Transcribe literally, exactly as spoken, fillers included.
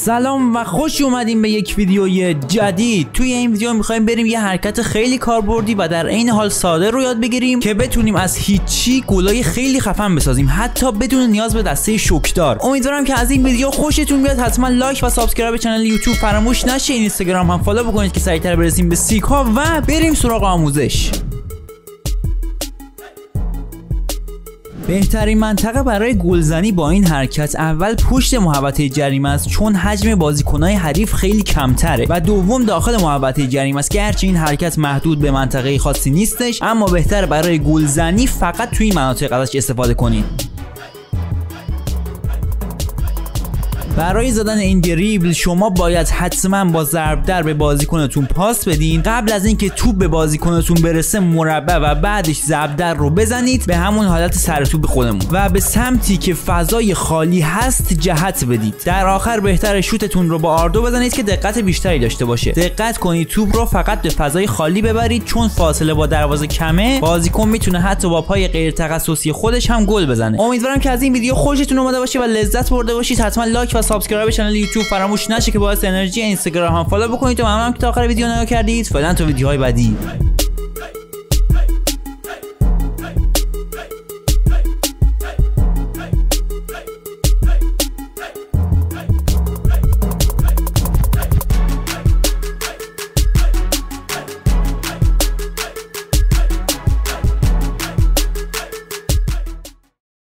سلام و خوش اومدیم به یک ویدیوی جدید. توی این ویدیو میخوایم بریم یه حرکت خیلی کاربردی و در عین حال ساده رو یاد بگیریم که بتونیم از هیچی گلای خیلی خفن بسازیم، حتی بدون نیاز به دسته شوکدار. امیدوارم که از این ویدیو خوشتون بیاد. حتما لایک و سابسکرایب چنل یوتیوب فراموش نشه. اینستاگرام هم فالو بکنید که سریعتر برسیم به سی کا و بریم سراغ آموزش. بهترین منطقه برای گلزنی با این حرکت اول پشت محوطه جریمه است، چون حجم بازیکن‌های حریف خیلی کمتره، و دوم داخل محوطه جریمه است که هرچند این حرکت محدود به منطقه خاصی نیستش، اما بهتره برای گلزنی فقط توی این مناطق ازش استفاده کنید. برای زدن این دریبل شما باید حتما با ضرب در به بازیکنتون پاس بدین. قبل از اینکه توپ به بازیکنتون برسه مربع و بعدش ضرب در رو بزنید به همون حالت سر توپ خودمون و به سمتی که فضای خالی هست جهت بدید. در آخر بهتره شوتتون رو با آردو بزنید که دقت بیشتری داشته باشه. دقت کنید توپ رو فقط به فضای خالی ببرید، چون فاصله با دروازه کمه. بازیکن میتونه حتی با پای غیر تخصصی خودش هم گل بزنه. امیدوارم که از این ویدیو خوشتون اومده باشه و لذت برده باشید. حتما لایک و سابسکرایب چنل یوتیوب فراموش نشه که باعث انرژی. اینستاگرام هم فالو بکنید و ممنونم که تا آخر ویدیو نگاه کردید. فعلا تا ویدیوهای بعدی.